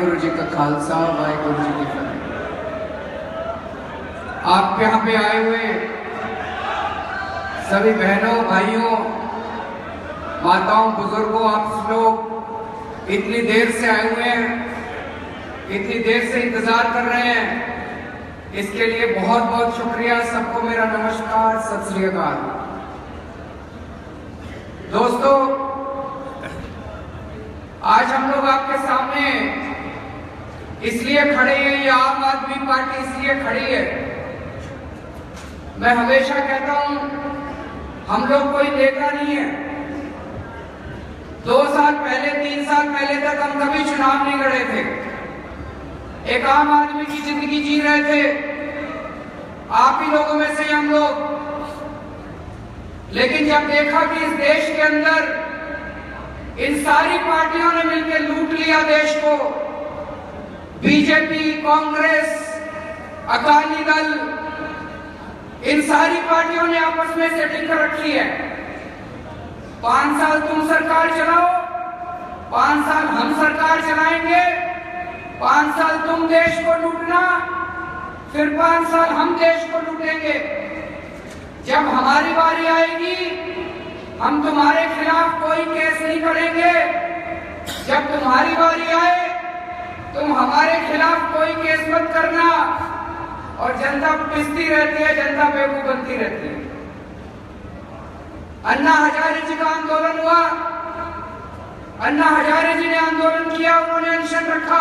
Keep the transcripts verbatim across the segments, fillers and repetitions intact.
वाहिगुरु जी का खालसा, वाहिगुरु जी की फतेह। आप यहाँ पे आए हुए सभी बहनों, भाइयों, माताओं, बुजुर्गों, आप लोग इतनी देर से आए हुए हैं, इतनी देर से इंतजार कर रहे हैं, इसके लिए बहुत बहुत शुक्रिया। सबको मेरा नमस्कार, सत श्री अकाल। दोस्तों, आज हम लोग आपके सामने इसलिए खड़े हैं, ये आम आदमी पार्टी इसलिए खड़ी है। मैं हमेशा कहता हूं, हम लोग कोई नेता नहीं है। दो साल पहले, तीन साल पहले तक हम कभी चुनाव नहीं लड़े थे, एक आम आदमी की जिंदगी जी रहे थे, आप ही लोगों में से हम लोग। लेकिन जब देखा कि इस देश के अंदर इन सारी पार्टियों ने मिलकर लूट लिया देश को, बीजेपी, कांग्रेस, अकाली दल, इन सारी पार्टियों ने आपस में सेटिंग कर रखी है। पांच साल तुम सरकार चलाओ, पांच साल हम सरकार चलाएंगे, पांच साल तुम देश को लूटना, फिर पांच साल हम देश को लूटेंगे। जब हमारी बारी आएगी, हम तुम्हारे खिलाफ कोई केस नहीं करेंगे। जब तुम्हारी बारी आए, तुम हमारे खिलाफ कोई केस मत करना। और जनता पिसती रहती है, जनता बेवकूफ बनती रहती है। अन्ना हजारे जी का आंदोलन हुआ, अन्ना हजारे जी ने आंदोलन किया, उन्होंने अनशन रखा।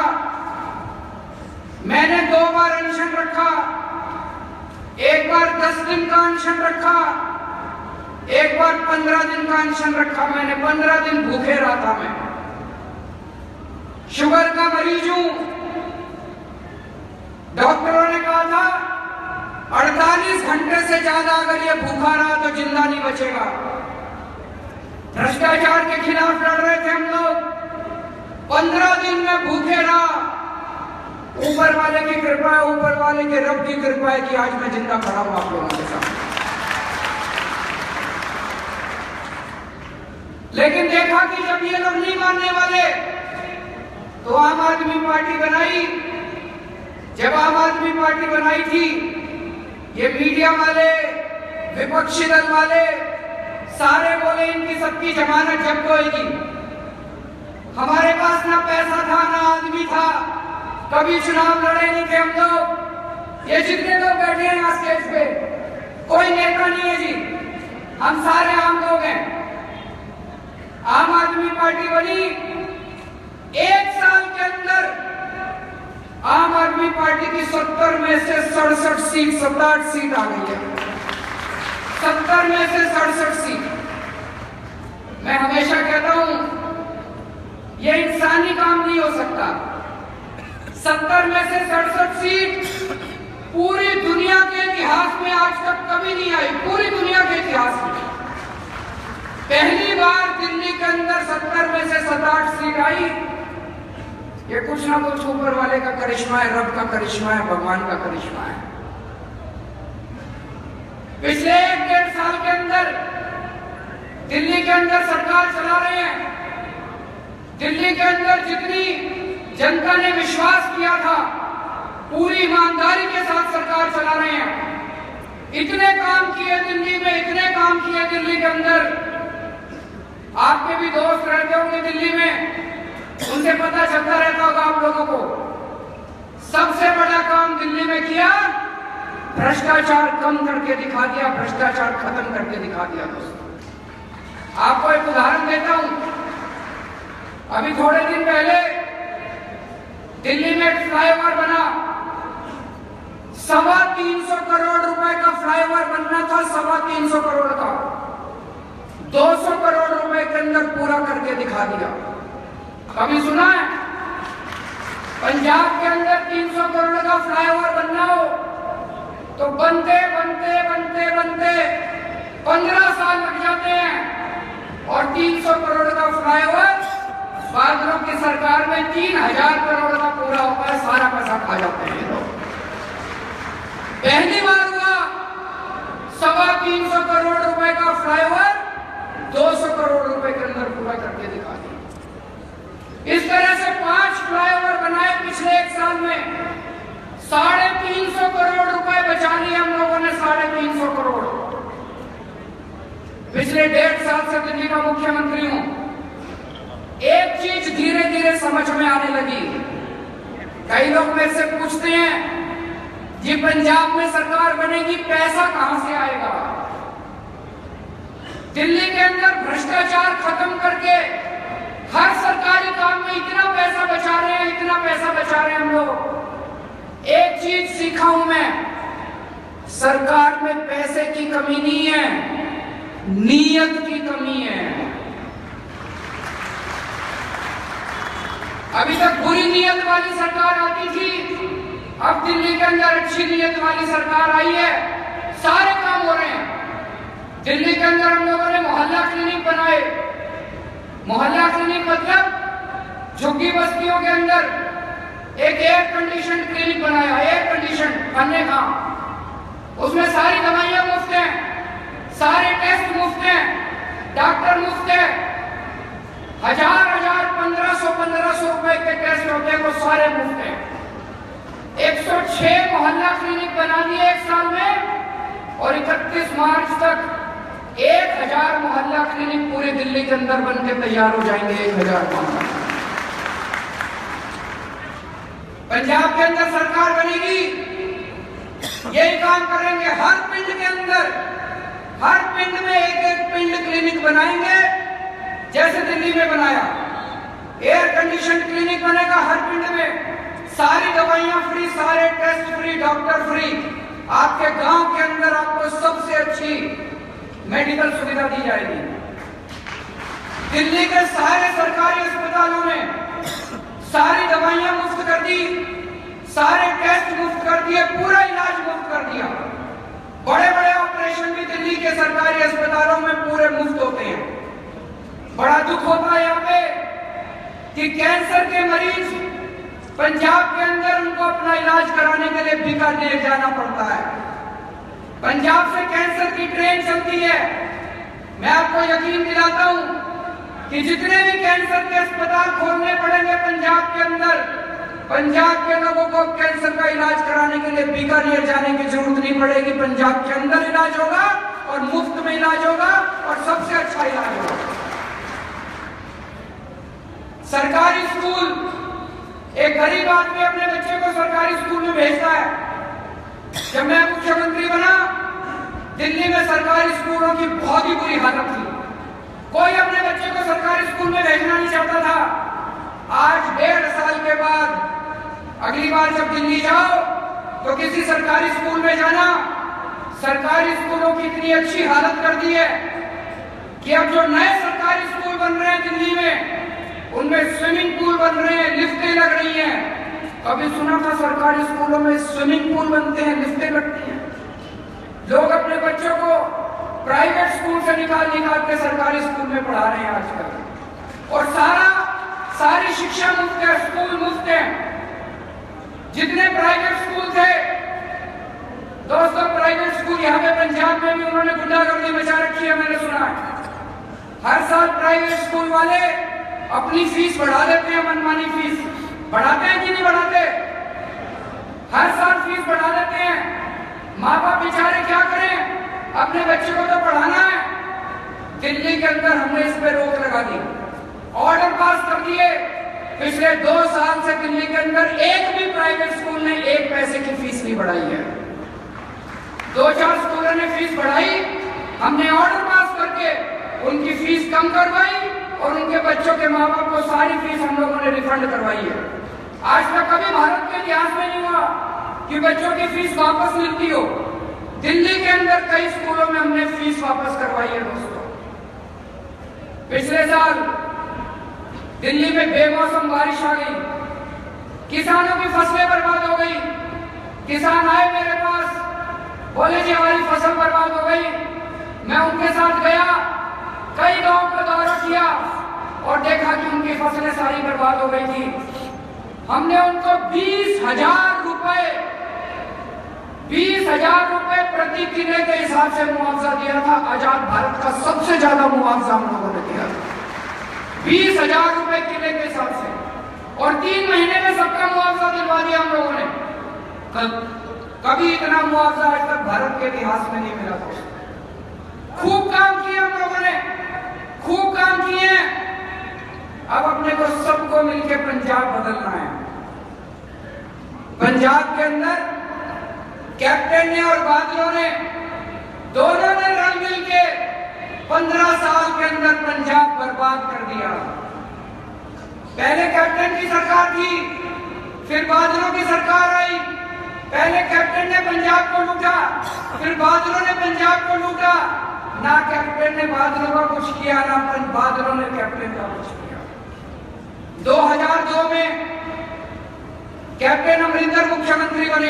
मैंने दो बार अनशन रखा, एक बार दस दिन का अनशन रखा, एक बार पंद्रह दिन का अनशन रखा। मैंने पंद्रह दिन भूखे रहा था। मैं शुगर का मरीज हूं। डॉक्टरों ने कहा था अड़तालीस घंटे से ज्यादा अगर ये भूखा रहा तो जिंदा नहीं बचेगा। भ्रष्टाचार के खिलाफ लड़ रहे थे हम लोग। पंद्रह दिन में भूखे रहा। ऊपर वाले की कृपा है, ऊपर वाले के रब की कृपा है कि आज मैं जिंदा खड़ा हूं आप लोगों के साथ। लेकिन देखा कि जब ये लोग नहीं मानने वाले, तो आम आदमी पार्टी बनाई। जब आम आदमी पार्टी बनाई थी, ये मीडिया वाले, विपक्षी दल वाले सारे बोले इनकी सबकी जमानत जब्त होगी। हमारे पास ना पैसा था, ना आदमी था, कभी चुनाव लड़े नहीं थे हम लोग। ये जितने लोग बैठे हैं यहाँ स्टेज पे, कोई नेता नहीं है जी, हम सारे आम लोग हैं। आम आदमी पार्टी बनी, एक साल के अंदर आम आदमी पार्टी की सत्तर में से सड़सठ सीट, सत्ताठ सीट आ गई है। सत्तर में से सड़सठ सीट। मैं हमेशा कहता हूं, यह इंसानी काम नहीं हो सकता। सत्तर में से सड़सठ सीट पूरी दुनिया के इतिहास में आज तक कभी नहीं आई। पूरी दुनिया के इतिहास में पहली बार दिल्ली के अंदर सत्तर में से सत्ताठ सीट आई। ये कुछ ना कुछ ऊपर वाले का करिश्मा है, रब का करिश्मा है, भगवान का करिश्मा है। पिछले एक डेढ़ साल के अंदर दिल्ली के अंदर सरकार चला रहे हैं। दिल्ली के अंदर जितनी जनता ने विश्वास किया था, पूरी ईमानदारी के साथ सरकार चला रहे हैं। इतने काम किए दिल्ली में, इतने काम किए दिल्ली के अंदर। आपके भी दोस्त रहते होंगे दिल्ली में, उनसे पता चलता रहता होगा आप लोगों को। सबसे बड़ा काम दिल्ली में किया, भ्रष्टाचार कम करके दिखा दिया, भ्रष्टाचार खत्म करके दिखा दिया। दोस्तों, आपको एक उदाहरण देता हूं। अभी थोड़े दिन पहले दिल्ली में एक फ्लाईओवर बना। सवा तीन सौ करोड़ रुपए का फ्लाईओवर बनना था, सवा तीन सौ करोड़ का। दो सौ करोड़ रुपए के अंदर पूरा करके दिखा दिया। कभी सुना है पंजाब के अंदर तीन सौ करोड़ का फ्लाईओवर बनना हो तो बनते बनते बनते बनते पंद्रह साल लग जाते हैं। और तीन सौ करोड़ का फ्लाईओवर बादलों की सरकार में तीन हजार करोड़ का पूरा होता है, सारा पैसा खा जाते हैं लोग। पहली बार हुआ सवा तीन सौ करोड़ रुपए का फ्लाईओवर दो सौ करोड़ रुपए के अंदर पूरा करके दिखा दिया। इस तरह से पांच फ्लाईओवर बनाए पिछले डेढ़ साल से दिल्ली का मुख्यमंत्री हूं। एक चीज धीरे धीरे समझ में आने लगी। कई लोग मेरे से पूछते हैं ये पंजाब में सरकार बनेगी, पैसा कहां से आएगा? दिल्ली के अंदर भ्रष्टाचार खत्म करके हर सरकारी काम में इतना पैसा बचा रहे हैं, इतना पैसा बचा रहे हैं हम लोग। एक चीज सीखा हूं मैं, सरकार में पैसे की कमी नहीं है, नीयत की कमी है। अभी तक बुरी नीयत वाली सरकार आती थी, अब दिल्ली के अंदर अच्छी नीयत वाली सरकार आई है, सारे काम हो रहे हैं। दिल्ली के अंदर हम लोगों ने मोहल्ला क्लिनिक बनाए। मोहल्ला क्लिनिक मतलब झुग्गी बस्तियों के अंदर एक एयर कंडीशन क्लिनिक बनाया, एयर कंडीशन बनने का। उसमें सारी दवाइयां मुफ्त हैं, सारे टेस्ट मुफ्त हैं, डॉक्टर मुफ्त है। हजार हजार पंद्रह सौ पंद्रह सौ रुपए के टेस्ट होते हैं, वो सारे मुफ्त हैं। एक सौ छह मोहल्ला क्लिनिक बना दिए एक साल में, और इकतीस मार्च तक एक हजार मोहल्ला क्लिनिक पूरे दिल्ली के अंदर बनके तैयार हो जाएंगे। एक हजार पंजाब के अंदर सरकार बनेगी, यही काम करेंगे। हर पिंड के अंदर, हर पिंड में एक एक पिंड क्लिनिक बनाएंगे, जैसे दिल्ली में बनाया। एयर कंडीशन क्लिनिक बनेगा हर पिंड में, सारी दवाइयां फ्री, सारे टेस्ट फ्री, डॉक्टर फ्री। आपके गांव के अंदर आपको सबसे अच्छी मेडिकल सुविधा दी जाएगी। दिल्ली के सारे सरकारी अस्पतालों में सारी दवाइयां मुफ्त कर दी, सारे टेस्ट मुफ्त कर दिए, पूरा इलाज मुफ्त कर दिया। बड़े बड़े ऑपरेशन भी दिल्ली के सरकारी अस्पतालों में पूरे मुफ्त होते हैं। बड़ा दुख होता है यहाँ पे कि कैंसर के मरीज पंजाब के अंदर उनको अपना इलाज कराने के लिए बीकानेर जाना पड़ता है। पंजाब से कैंसर की ट्रेन चलती है। मैं आपको यकीन दिलाता हूं कि जितने भी कैंसर के अस्पताल खोलने पड़ेंगे पंजाब के अंदर, पंजाब के लोगों को कैंसर का इलाज कराने के लिए बीकानेर जाने की जरूरत नहीं पड़ेगी। पंजाब के अंदर इलाज होगा और मुफ्त में इलाज होगा और सबसे अच्छा इलाज होगा। सरकारी स्कूल, एक गरीब आदमी अपने बच्चे को सरकारी स्कूल में भेजता है। जब मैं मुख्यमंत्री बना, दिल्ली में सरकारी स्कूलों की बहुत ही बुरी हालत थी। कोई अपने बच्चे को सरकारी स्कूल में भेजना नहीं चाहता था। आज डेढ़ साल के बाद अगली बार जब दिल्ली जाओ तो किसी सरकारी स्कूल में जाना, सरकारी स्कूलों की इतनी अच्छी हालत कर दी है कि अब जो नए सरकारी स्कूल बन रहे हैं दिल्ली में, उनमें स्विमिंग पूल बन रहे हैं, लिफ्टें लग रही हैं। कभी सुना था सरकारी स्कूलों में स्विमिंग पूल बनते हैं, लिफ्टें लगती हैं? लोग अपने बच्चों को प्राइवेट स्कूल से निकाल निकाल के सरकारी स्कूल में पढ़ा रहे हैं आजकल, और सारा सारी शिक्षा मुफ्त है, स्कूल मुफ्त है। जितने प्राइवेट स्कूल थे दोस्तों, प्राइवेट स्कूल यहाँ पे पंजाब में भी उन्होंने गुंडागर्दी मचा रखी है, मैंने सुना है। हर साल प्राइवेट स्कूल वाले अपनी फीस बढ़ा देते हैं, मनमानी फीस। बढ़ाते हैं कि नहीं बढ़ाते? हर साल फीस बढ़ा देते हैं। माँ बाप बेचारे क्या करें, अपने बच्चे को तो पढ़ाना है। दिल्ली के अंदर हमने इस पे रोक लगा दी, ऑर्डर पास कर दिए। पिछले दो साल से दिल्ली के अंदर एक भी प्राइवेट स्कूल ने एक पैसे की फीस नहीं बढ़ाई है। दो चार स्कूलों ने फीस बढ़ाई, हमने ऑर्डर पास करके उनकी फीस कम करवाई और उनके बच्चों के माँ बाप को सारी फीस हम लोगों ने रिफंड करवाई है। आज तक कभी भारत के इतिहास में नहीं हुआ कि बच्चों की फीस वापस मिलती हो। दिल्ली के अंदर कई स्कूलों में हमने फीस वापस करवाई है दोस्तों। पिछले साल दिल्ली में बेमौसम बारिश आ गई, किसानों की फसलें बर्बाद हो गई। किसान आए मेरे पास, बोले जी हमारी फसल बर्बाद हो गई। मैं उनके साथ गया, कई गांव का दौरा किया और देखा कि उनकी फसलें सारी बर्बाद हो गई थी। हमने उनको बीस हजार रुपए बीस हजार रुपए प्रति किले के हिसाब से मुआवजा दिया था। आजाद भारत का सबसे ज्यादा मुआवजा हम लोगों ने दिया था, बीस हजार रुपए किले के हिसाब से, और तीन महीने में सबका मुआवजा दिलवा दिया हम लोगों ने। कब, कभी इतना मुआवजा आज तक भारत के इतिहास में नहीं मिला था। खूब काम किए हम लोगों ने, खूब काम किए। अब अपने को सबको मिलकर पंजाब बदलना है। पंजाब के अंदर कैप्टन ने और बादलों ने दोनों ने रल मिलके पंद्रह साल के अंदर पंजाब बर्बाद कर दिया। पहले कैप्टन की सरकार थी, फिर बादलों की सरकार आई। पहले कैप्टन ने पंजाब को लूटा, फिर बादलों ने पंजाब को लूटा। ना कैप्टन ने बादलों का कुछ किया, ना बादलों ने कैप्टन का कुछ किया। दो हज़ार दो में कैप्टन अमरिंदर मुख्यमंत्री बने।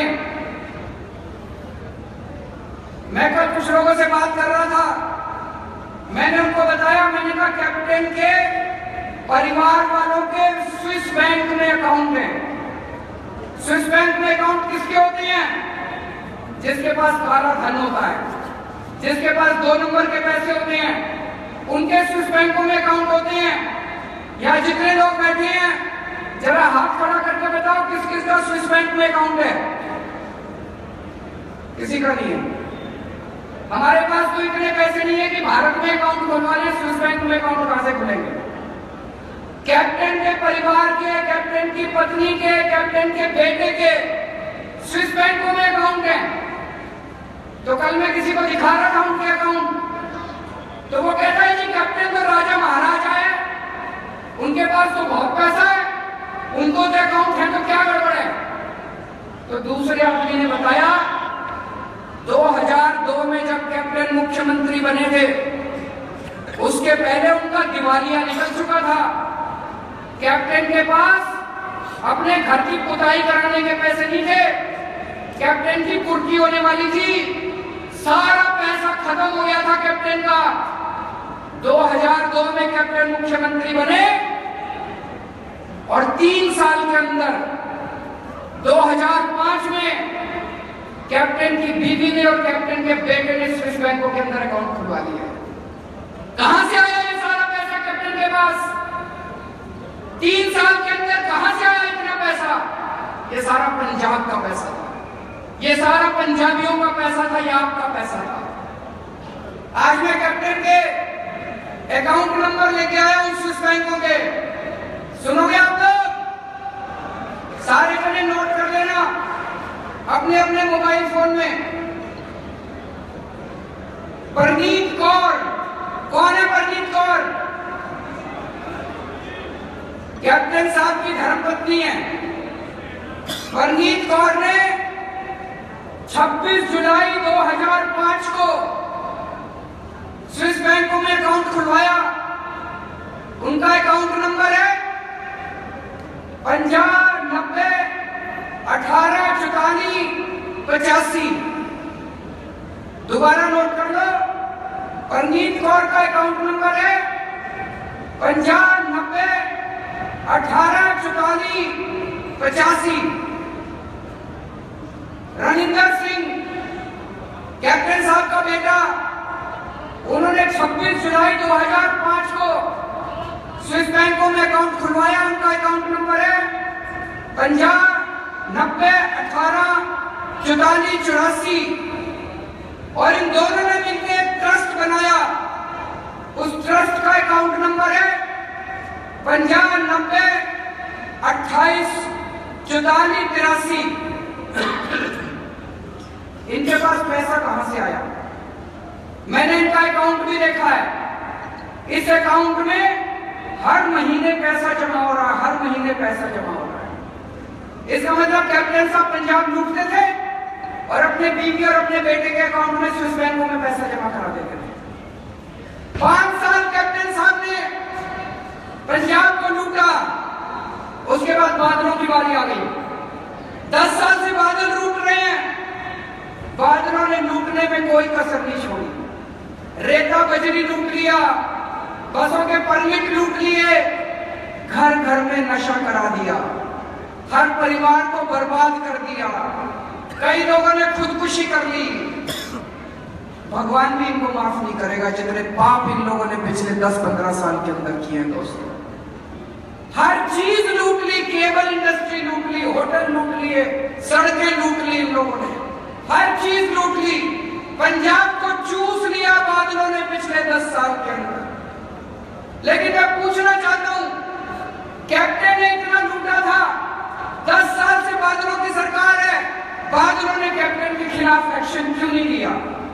मैं कल कुछ लोगों से बात कर रहा था, मैंने उनको बताया, मैंने कहा कैप्टन के परिवार वालों के स्विस बैंक में अकाउंट है। स्विस बैंक में अकाउंट किसके होते हैं? जिसके पास काला धन होता है, जिसके पास दो नंबर के पैसे होते हैं, उनके स्विस बैंकों में अकाउंट होते हैं। यहाँ जितने लोग बैठे हैं, जरा हाथ खड़ा करके बताओ किस किस का स्विस बैंक में अकाउंट है? किसी का नहीं है। हमारे पास तो इतने पैसे नहीं है कि भारत में अकाउंट खुलवा लें, स्विस बैंक में अकाउंट कहां से खुलेंगे? कैप्टन के परिवार के, कैप्टन की पत्नी के, कैप्टन के बेटे के स्विस बैंकों में अकाउंट है। तो कल मैं किसी को दिखा रहा था उनके अकाउंट, तो वो कहता है जी कैप्टन तो राजा महाराजा है, उनके पास तो बहुत पैसा है, उनको तो अकाउंट है, तो क्या गड़बड़ है? तो दूसरे आदमी ने बताया दो हज़ार दो में जब कैप्टन मुख्यमंत्री बने थे, उसके पहले उनका दिवालिया निकल चुका था। कैप्टन के पास अपने घर की पुताई कराने के पैसे नहीं थे, कैप्टन की कुर्की होने वाली थी, सारा पैसा खत्म हो गया था कैप्टन का। दो हज़ार दो में कैप्टन मुख्यमंत्री बने और तीन साल के अंदर दो हज़ार पाँच में कैप्टन की बीवी ने और कैप्टन के बेटे ने स्विस बैंकों के अंदर अकाउंट खुलवा लिया। कहां से आया ये सारा पैसा कैप्टन के पास? तीन साल के अंदर कहां से आया इतना पैसा? ये सारा पंजाब का पैसा था, ये सारा पंजाबियों का पैसा था, ये आपका पैसा था। आज मैं कैप्टन के अकाउंट नंबर लेके आया हूं स्विस बैंकों के, सुनोगे आप लोग? सारे जने नोट कर लेना अपने अपने मोबाइल फोन में। परनीत कौर, कौन है परनीत कौर? कैप्टन साहब की धर्मपत्नी है। परनीत कौर ने छब्बीस जुलाई दो हज़ार पाँच को स्विस बैंकों में अकाउंट खुलवाया। उनका अकाउंट नंबर है पंजाब नब्बे अठारह चौतालीस पचासी। दोबारा नोट कर लो, परनीत कौर का अकाउंट नंबर है पंजाब नब्बे अठारह चौतालीस पचासी। रणिंदर सिंह कैप्टन साहब का बेटा, उन्होंने छब्बीस जुलाई दो हज़ार पाँच को स्विस बैंकों में अकाउंट खुलवाया। उनका अकाउंट नंबर है पंजाब नब्बे अठारह चौतालीस चौरासी। और इन दोनों ने मिलकर एक ट्रस्ट बनाया, उस ट्रस्ट का अकाउंट नंबर है पंजाब नब्बे अट्ठाईस चौतालीस तिरासी। इनके पास पैसा कहां से आया? मैंने इनका अकाउंट भी देखा है। इस अकाउंट में हर महीने पैसा जमा हो रहा है, हर महीने पैसा जमा हो रहा है। इसका मतलब कैप्टन साहब पंजाब लूटते थे और अपने बीवी और अपने बेटे के अकाउंट में स्विस बैंकों में पैसा जमा करा देते थे। पांच साल कैप्टन साहब ने पंजाब को लूटा, उसके बाद बादलों की बारी आ गई। दस साल से बादल लूट रहे हैं, बादलों ने लूटने में कोई कसर नहीं छोड़ी। रेता बजरी लूट लिया, बसों के परमिट लूट लिए, घर घर में नशा करा दिया, हर परिवार को बर्बाद कर दिया, कई लोगों ने खुदकुशी कर ली। भगवान भी इनको माफ नहीं करेगा जितने पाप इन लोगों ने पिछले दस पंद्रह साल के अंदर किए हैं। दोस्तों, हर चीज लूट ली, केबल इंडस्ट्री लूट ली, होटल लूट लिए, सड़कें लूट ली इन लोगों ने, हर चीज लूट ली। पंजाब को चूस लिया बादलों ने पिछले दस साल के अंदर। लेकिन मैं पूछना चाहता हूं, कैप्टन ने इतना लूटा था, दस साल से बादलों की सरकार है, बादलों ने कैप्टन के खिलाफ एक्शन क्यों नहीं लिया?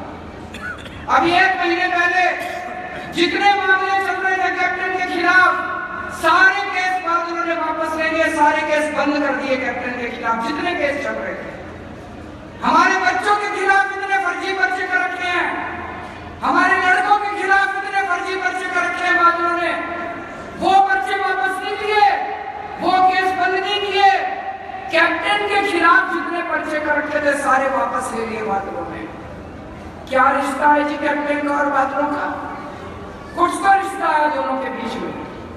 अभी एक महीने पहले जितने मामले चल रहे थे कैप्टन के खिलाफ, सारे केस बादलों ने वापस ले लिए, सारे केस बंद कर दिए कैप्टन के खिलाफ, जितने केस चल रहे थे। हमारे बच्चों के खिलाफ इतने फर्जी पर्चे कर रखे हैं, हमारे लड़कों के खिलाफ इतने फर्जी पर्चे कर रखे हैं बादलों ने, वो पर्चे वापस नहीं लिए, वो केस बंद नहीं किए। कैप्टन के खिलाफ जितने पर्चे कर रखे थे सारे वापस ले लिए बादलों ने। क्या रिश्ता है जी कैप्टन का और बादलों का? कुछ तो रिश्ता है दोनों के बीच में।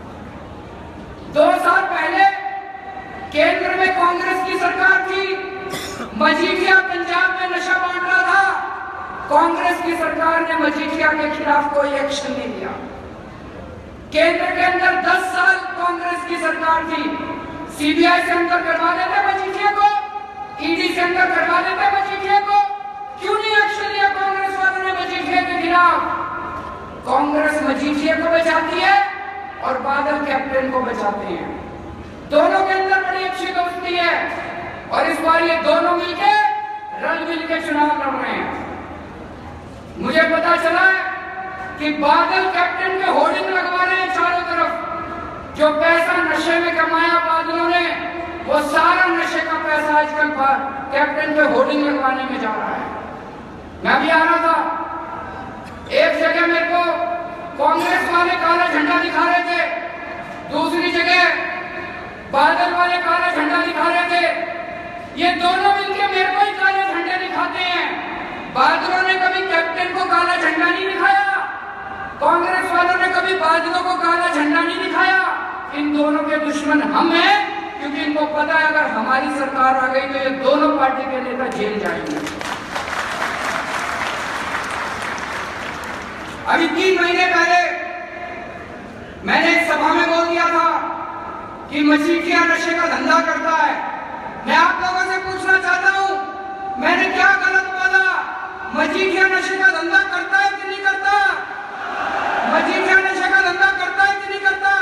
दो साल पहले केंद्र में कांग्रेस की सरकार थी, मजीठिया पंजाब में नशा बांट रहा था, कांग्रेस की सरकार ने मजीठिया के खिलाफ कोई एक्शन नहीं लिया। केंद्र के अंदर दस साल कांग्रेस की सरकार थी, सीबीआई से अंदर करवा देते मजीठिया को, ईडी से अंदर करवा देते मजीठिया को, क्यों नहीं एक्शन लिया कांग्रेस वालों ने मजीठिया के खिलाफ? कांग्रेस मजीठिया को बचाती है और बादल कैप्टन को बचाते हैं। दोनों के अंदर बड़ी अच्छी दोस्ती है और इस बार ये दोनों मिलके रल मिल के चुनाव लड़ रहे हैं। मुझे पता चला कि बादल कैप्टन के होर्डिंग लगवा रहे हैं चारों तरफ। जो पैसा नशे में कमाया बादलों ने, वो सारा नशे का पैसा आजकल कैप्टन के होर्डिंग लगवाने में जा रहा है। मैं भी आ रहा था, एक जगह मेरे को कांग्रेस वाले काला झंडा दिखा रहे थे, दूसरी जगह बादल वाले काला झंडा दिखा रहे थे। ये दोनों मिलकर मेरे को ही काले झंडे दिखाते हैं। बादलों ने कभी कैप्टन को काला झंडा नहीं दिखाया, कांग्रेस वालों ने कभी बादलों को काला झंडा नहीं दिखाया। इन दोनों के दुश्मन हम हैं, क्योंकि इनको पता है अगर हमारी सरकार आ गई तो ये दोनों पार्टी के नेता जेल जाएंगे। अभी तीन महीने पहले मैंने एक सभा में बोल दिया था कि मजीठिया नशे का धंधा करता है। मैं आप लोगों से पूछना चाहता हूं, मैंने क्या गलत बोला? मजीठिया नशे का धंधा करता है कि नहीं करता? मजीठिया नशे का धंधा करता है कि नहीं करता?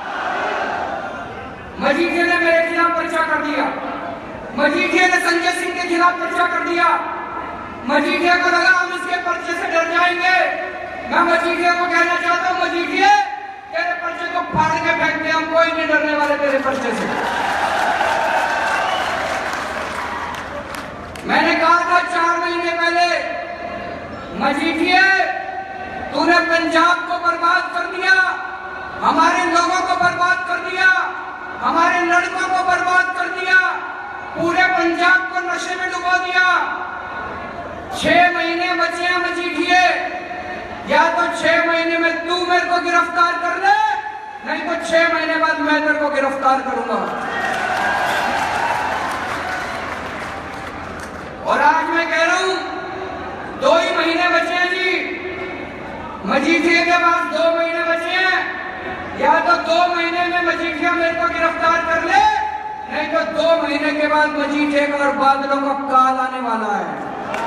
मजीठिया ने मेरे खिलाफ पर्चा कर दिया, मजीठिया ने संजय सिंह के खिलाफ पर्चा कर दिया। मजीठिया को लगा हम इसके पर्चे से डर जाएंगे। मैं मजीठिया को कहना चाहता हूं, मजीठिया तेरे पर्चे को फाड़ के फेंक दे, हम कोई नहीं डरने वाले तेरे पर्चे से। मैंने कहा था चार महीने पहले, मजीठिया तूने पंजाब को बर्बाद कर दिया, हमारे लोगों को बर्बाद कर दिया, हमारे लड़कों को बर्बाद कर दिया, पूरे पंजाब को नशे में डुबो दिया। छह महीने बचे हैं मजीठिया, या तो छह महीने में तू मेरे को गिरफ्तार कर ले, नहीं तो छह महीने बाद मैं तेरे को गिरफ्तार करूंगा। और आज मैं कह रहा हूं, दो ही महीने बचे हैं जी, मजीठिया के पास दो महीने बचे हैं। या तो दो महीने में मजीठिया मेरे को गिरफ्तार कर ले, नहीं तो दो महीने के बाद मजीठिया का और बादलों का काल आने वाला है।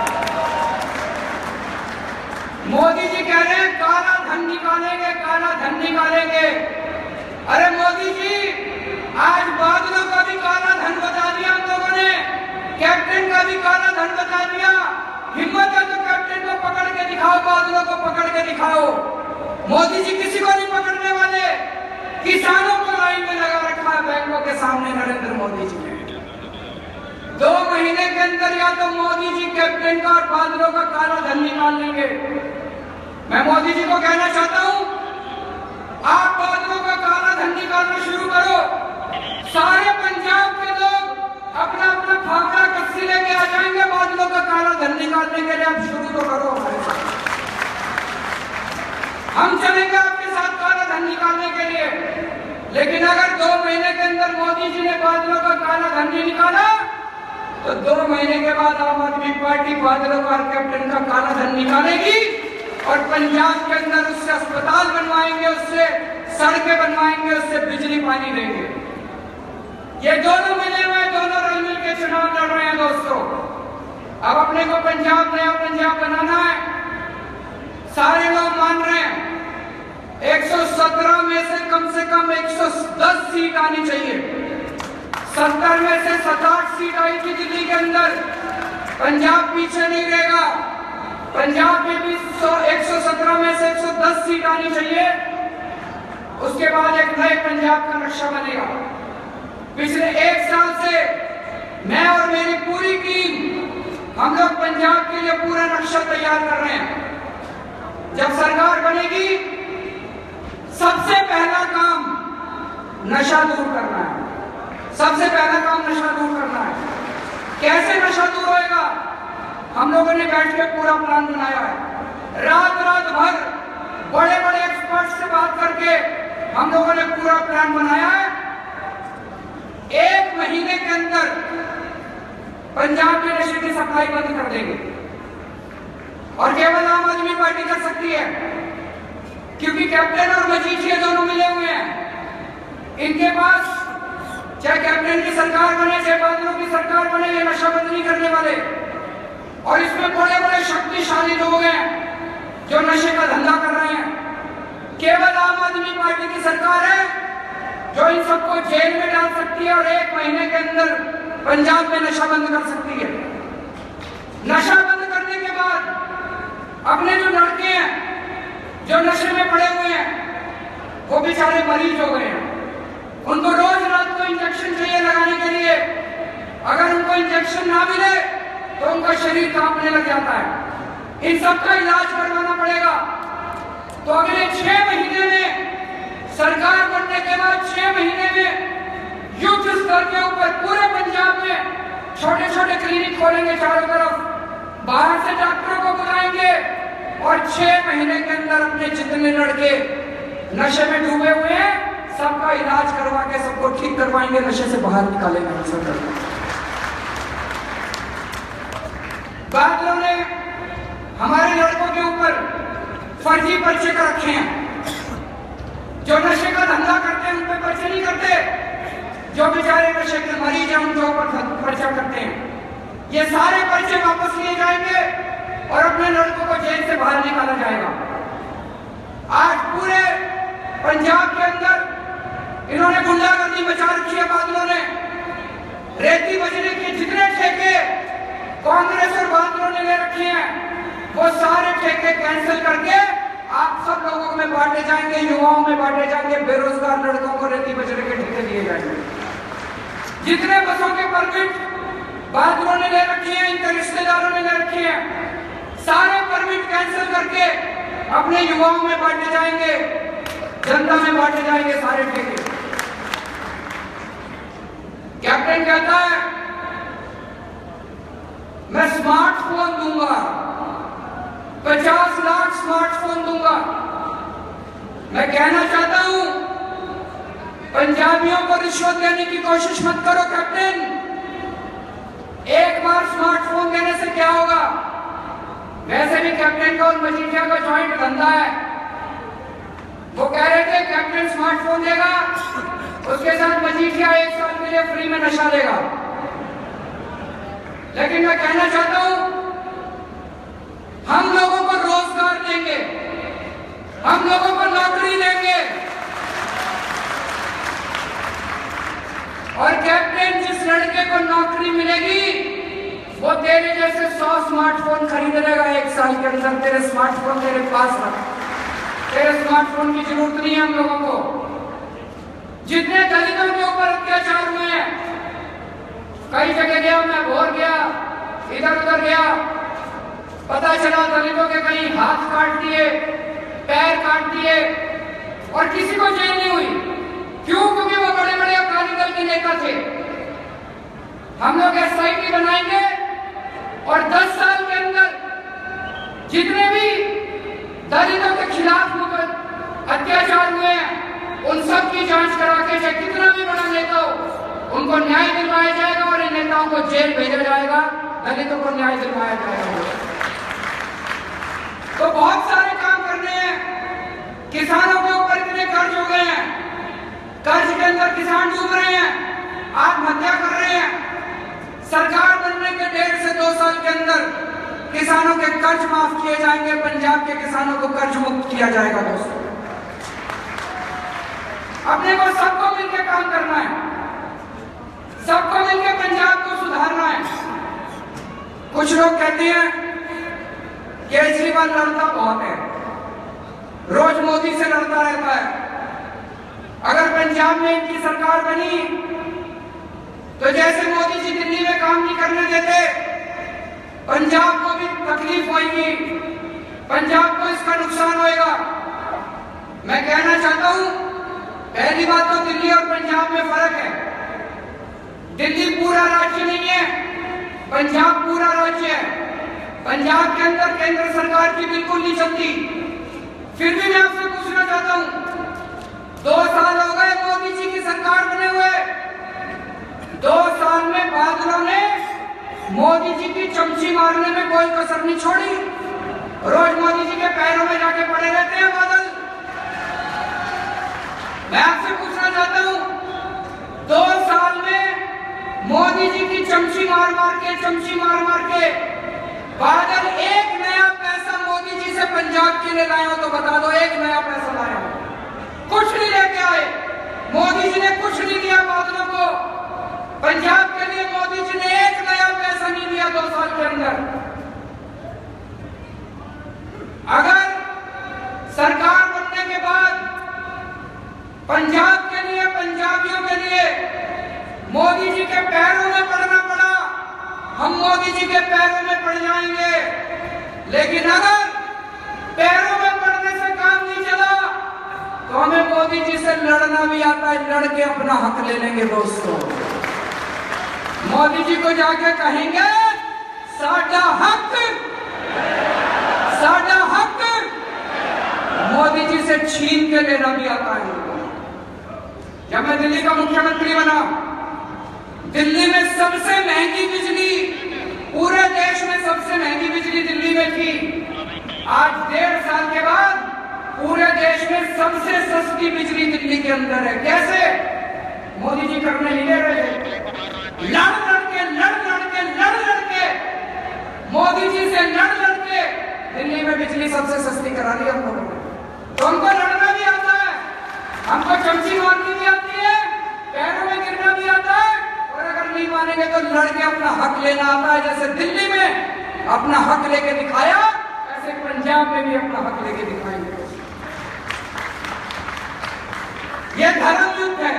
मोदी जी कह रहे हैं काला धन निकालेंगे, काला धन निकालेंगे। अरे मोदी जी, आज बादलों का भी काला धन बचा दिया हम लोगों ने, कैप्टन का भी काला धन बचा दिया। हिम्मत है तो कैप्टन को पकड़ के दिखाओ, बादलों को पकड़ के दिखाओ। मोदी जी किसी को नहीं पकड़ने वाले, किसानों को लाइन में लगा रखा है बैंकों के सामने नरेंद्र मोदी जी ने। दो महीने के अंदर या तो मोदी जी कैप्टन का और बादलों का काला धन निकाल लेंगे। मैं मोदी जी को कहना चाहता हूं, आप बादलों का काला धन निकालना शुरू करो। सारे पंजाब के लोग अपना अपना फावड़ा कस्सी लेके आ जाएंगे बादलों का काला धन निकालने के लिए। आप शुरू तो करो हमारे साथ, हम चलेंगे आपके साथ काला धन निकालने के लिए। लेकिन अगर दो महीने के अंदर मोदी जी ने बादलों का काला धन नहीं निकाला, तो दो महीने के बाद आम आदमी पार्टी बादलों का कैप्टन का काला धन निकालेगी और पंजाब के अंदर उससे अस्पताल बनवाएंगे, उससे सड़कें बनवाएंगे, उससे बिजली पानी देंगे। ये दोनों मिले हुए, दोनों रल मिल के चुनाव लड़ रहे हैं दोस्तों। अब अपने को पंजाब नया पंजाब बनाना है। सारे लोग मान रहे हैं एक सौ सत्रह में से कम से कम एक सौ दस सीट आनी चाहिए। सत्तर में से सताठ सीट आई थी दिल्ली के अंदर। पंजाब पीछे नहीं रहेगा। पंजाब में भी एक सौ सत्रह में से एक सौ दस सीट आनी चाहिए। उसके बाद एक नए पंजाब का नक्शा बनेगा। पिछले एक साल से मैं और मेरी पूरी टीम हम लोग पंजाब के लिए पूरा नक्शा तैयार कर रहे हैं। जब सरकार बनेगी सबसे पहला काम नशा दूर करना है। सबसे पहला काम नशा दूर करना है। कैसे नशा दूर होएगा? हम लोगों ने बैठ के पूरा प्लान बनाया है। रात रात भर बड़े बड़े एक्सपर्ट से बात करके हम लोगों ने पूरा प्लान बनाया है। एक महीने के अंदर पंजाब में नशे की सप्लाई बंद कर देंगे और केवल आम आदमी पार्टी कर सकती है, क्योंकि कैप्टन और मजीठिया दोनों मिले हुए हैं। इनके पास चाहे कैप्टन की सरकार बने चाहे बादलों की सरकार बने, ये नशा बंद नहीं करने वाले। और इसमें बड़े बड़े शक्तिशाली लोग हैं जो नशे का धंधा कर रहे हैं। केवल आम आदमी पार्टी की सरकार है जो इन सबको जेल में डाल सकती है और एक महीने के अंदर पंजाब में नशा बंद कर सकती है। नशा बंद करने के बाद अपने जो लड़के हैं जो नशे में पड़े हुए हैं वो बेचारे मरीज हो गए हैं। उनको रोज रात को इंजेक्शन चाहिए लगाने के लिए। अगर उनको इंजेक्शन ना मिले तो उनका शरीर कांपने लग जाता है। इन सबका इलाज करवाना पड़ेगा। तो अगले छह महीने में सरकार बनने के बाद छह महीने में युद्ध स्तर के ऊपर पूरे पंजाब में छोटे छोटे क्लिनिक खोलेंगे चारों तरफ। बाहर से डॉक्टरों को बुलाएंगे और छह महीने के अंदर अपने जितने लड़के नशे में डूबे हुए हैं सबका इलाज करवा के सबको ठीक करवाएंगे, नशे से बाहर निकालेंगे। बादलों ने हमारे लड़कों के ऊपर फर्जी पर्चे कर रखे हैं। जो नशे का धंधा करते हैं उन पे पर्चे नहीं करते। जो बेचारे नशे के मरीज हैं उनके ऊपर पर्चा करते हैं। ये सारे पर्चे वापस लिए जाएंगे और अपने लड़कों को जेल से बाहर निकाला जाएगा। आज पूरे पंजाब के अंदर इन्होंने गुंडागर्दी मचा रखी है। बादलों ने रेती बजरी के जितने ठेके कांग्रेस और बादलों ने ले रखे हैं वो सारे ठेके कैंसिल करके आप सब लोगों में बांटे जाएंगे, युवाओं में बांटे जाएंगे। बेरोजगार लड़कों को रेती बजरी के ठेके दिए जाएंगे। जितने बसों के परमिट बादलों ने ले रखे हैं, इनके रिश्तेदारों ने ले रखे हैं, सारे परमिट कैंसिल करके अपने युवाओं में बांटे जाएंगे, जनता में बांटे जाएंगे सारे ठेके। कैप्टन कहता है मैं स्मार्टफोन दूंगा, पचास लाख स्मार्टफोन दूंगा। मैं कहना चाहता हूं पंजाबियों को रिश्वत देने की कोशिश मत करो कैप्टन। एक बार स्मार्टफोन देने से क्या होगा? वैसे भी कैप्टन का और मजीठिया का जॉइंट धंधा है। वो कह रहे थे कैप्टन स्मार्टफोन देगा, उसके साथ मजीठिया एक साल के लिए फ्री में नशा देगा। लेकिन मैं कहना चाहता हूं हम लोगों को रोजगार देंगे, हम लोगों को नौकरी देंगे। और कैप्टन जिस लड़के को नौकरी मिलेगी वो तेरे जैसे सौ स्मार्टफोन खरीद लेगा एक साल के अंदर। तेरे स्मार्टफोन तेरे पास रख, तेरे स्मार्टफोन की जरूरत नहीं है हम लोगों को। जितने दलितों के ऊपर अत्याचार हुए हैं, कई जगह गया मैं, भोर गया, इधर उधर गया, पता चला दलितों के कहीं हाथ काट दिए, पैर काट दिए और किसी को जेल नहीं हुई। क्यों? क्योंकि वो बड़े बड़े अकाली दल के नेता थे। हम लोग एस आई टी बनाएंगे और दस साल के अंदर जितने भी दलितों के खिलाफ अत्याचार हुए हैं उन सब की जांच करा के चाहे कितना भी बड़ा नेता हो उनको न्याय दिलवाया जाएगा और इन नेताओं को जेल भेजा जाएगा, दलितों को न्याय दिलवाया जाएगा। तो बहुत सारे काम करने हैं। किसानों के ऊपर इतने कर्ज हो गए हैं, कर्ज के अंदर किसान डूब रहे हैं, आत्महत्या कर रहे हैं। सरकार बनने के डेढ़ से दो साल के अंदर किसानों के कर्ज माफ किए जाएंगे, पंजाब के किसानों को कर्ज मुक्त किया जाएगा। दोस्तों, अपने को सबको मिलकर काम करना है, सबको मिलकर पंजाब को सुधारना है। कुछ लोग कहते हैं केजरीवाल लड़ता बहुत है, रोज मोदी से लड़ता रहता है। अगर पंजाब में इनकी सरकार बनी तो जैसे मोदी जी दिल्ली में काम नहीं करने देते, पंजाब को भी तकलीफ होगी, पंजाब को इसका नुकसान होएगा। मैं कहना चाहता हूं, पहली बात तो दिल्ली और पंजाब में फर्क है। दिल्ली पूरा राज्य नहीं है, पंजाब पूरा राज्य है। पंजाब के अंदर केंद्र सरकार की बिल्कुल नहीं चलती। फिर भी मैं आपसे पूछना चाहता हूं, दो साल हो गए मोदी जी की सरकार बने हुए, दो साल में बादलों ने मोदी जी की चमची मारने में कोई कसर नहीं छोड़ी। रोज मोदी जी के पैरों में जाके पड़े रहते हैं बादल। मैं आपसे पूछना चाहता हूं, दो साल में मोदी जी की चमची मार मार के चमची मार मार के बादल एक नया पैसा मोदी जी से पंजाब के लिए लाए हो तो बता दो, एक नया पैसा लाए हो? कुछ नहीं लेके आए। मोदी जी ने कुछ नहीं दिया बादलों को। पंजाब के लिए मोदी जी ने एक नया पैसा नहीं दिया दो साल के अंदर। अगर सरकार बनने के बाद पंजाब के लिए, पंजाबियों के लिए मोदी जी के पैरों में पड़ना पड़ा, हम मोदी जी के पैरों में पड़ जाएंगे। लेकिन अगर पैरों में पड़ने से काम नहीं चला तो हमें मोदी जी से लड़ना भी आता है, लड़ के अपना हक ले लेंगे। दोस्तों, मोदी जी को जाके कहेंगे साडा हक, साडा हक मोदी जी से छीन के लेना भी आता है। जब मैं दिल्ली का मुख्यमंत्री बना, दिल्ली में सबसे महंगी बिजली, पूरे देश में सबसे महंगी बिजली दिल्ली में थी। आज डेढ़ साल के बाद पूरे देश में सबसे सस्ती बिजली दिल्ली के अंदर है। कैसे? मोदी जी करने नहीं दे रहे, लड़ लड़ के लड़ लड़ के लड़ लड़ के मोदी जी से लड़ लड़ के दिल्ली में बिजली सबसे सस्ती करा दी हम लोगों ने। तो हमको लड़ना भी आता है, हमको चमची मारनी भी आती है, पैरों में गिरना भी आता है, और अगर नहीं मानेंगे तो लड़ के अपना हक लेना आता है। जैसे दिल्ली में अपना हक लेके दिखाया, ऐसे पंजाब में भी अपना हक लेके दिखाएंगे। ये धर्म युद्ध है।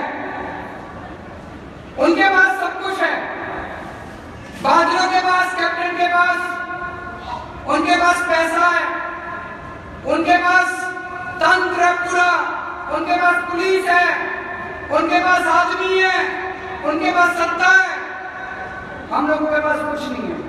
उनके पास सब कुछ है, बादलों के पास, कैप्टन के पास, उनके पास पैसा है, उनके पास तंत्र है पूरा, उनके पास पुलिस है, उनके पास आदमी है, उनके पास सत्ता है। हम लोगों के पास कुछ नहीं है,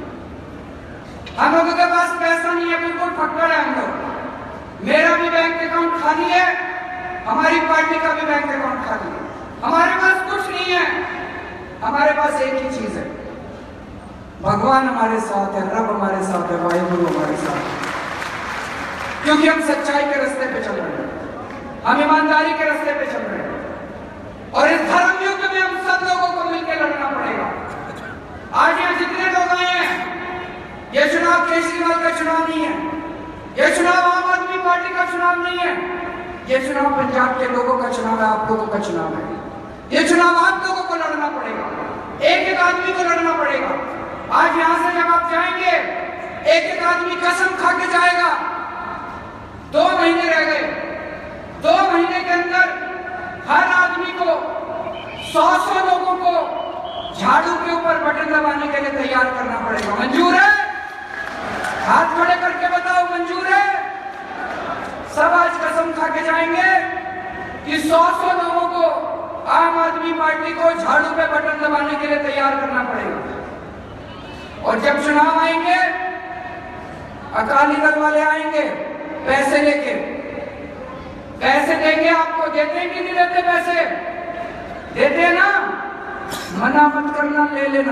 हम लोगों के पास पैसा नहीं है, बिल्कुल फक्कड़ है हम लोग। मेरा भी बैंक अकाउंट खाली है, हमारी पार्टी का भी बैंक अकाउंट खाली है। हमारे पास कुछ नहीं है, हमारे पास एक ही चीज है, भगवान हमारे साथ है, रब हमारे साथ है, वाहिगुरु हमारे साथ है। क्योंकि हम सच्चाई के रास्ते पे चल रहे हैं, हम ईमानदारी के रास्ते पे चल रहे हैं, और इस धर्म युद्ध में हम सब लोगों को मिलकर लड़ना पड़ेगा। आज यहाँ जितने लोग आए हैं, ये चुनाव केजरीवाल का चुनाव नहीं है, ये चुनाव आम आदमी पार्टी का चुनाव नहीं है, ये चुनाव पंजाब के लोगों का चुनाव है, आप लोगों का चुनाव है। ये चुनाव आप लोगों को लड़ना पड़ेगा, एक एक आदमी को लड़ना पड़ेगा। आज यहां से जब आप जाएंगे, एक एक आदमी कसम खा के जाएगा। दो महीने रह गए, दो महीने के अंदर हर आदमी को, सौ सौ लोगों को झाड़ू के ऊपर बटन दबाने के लिए तैयार करना पड़ेगा। मंजूर है? हाथ खड़े करके बताओ, मंजूर है? सब आज कसम खा के जाएंगे कि सौ सौ लोगों को, आम आदमी पार्टी को झाड़ू पे बटन दबाने के लिए तैयार करना पड़ेगा। और जब चुनाव आएंगे, अकाली दल वाले आएंगे पैसे लेके, पैसे देंगे आपको, देते हैं कि नहीं देते? पैसे देते हैं ना, मना मत करना, ले लेना।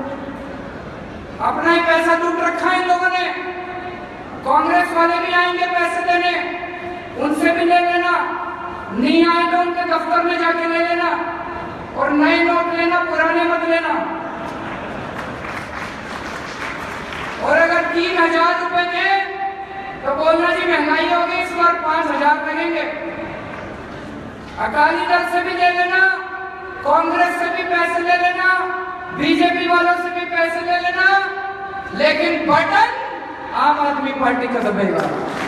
अपना ही पैसा लूट रखा है इन लोगों ने। कांग्रेस वाले भी आएंगे पैसे देने, उनसे भी ले लेना। नहीं आए तो उनके दफ्तर में जाके ले लेना, और नए नोट लेना, पुराने मत लेना। और अगर तीन हजार रुपए दें तो बोलना जी महंगाई होगी, इस बार पांच हजार लगेंगे। अकाली दल से भी ले लेना, कांग्रेस से भी पैसे ले लेना, बीजेपी वालों से भी पैसे ले लेना, लेकिन बटन आम आदमी पार्टी का दबेगा।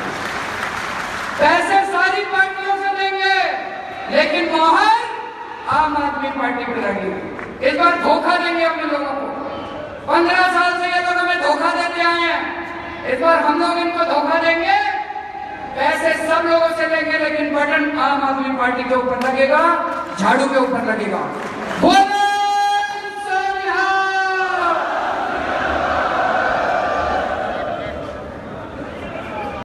पैसे सारी पार्टियों से लेंगे, लेकिन मोहर आम आदमी पार्टी पे लगेगी। इस बार धोखा देंगे अपने लोगों को। पंद्रह साल से ये लोग हमें धोखा देते आए हैं, इस बार हम लोग इनको धोखा देंगे। पैसे सब लोगों से लेंगे, लेकिन बटन आम आदमी पार्टी के ऊपर लगेगा, झाड़ू के ऊपर लगेगा।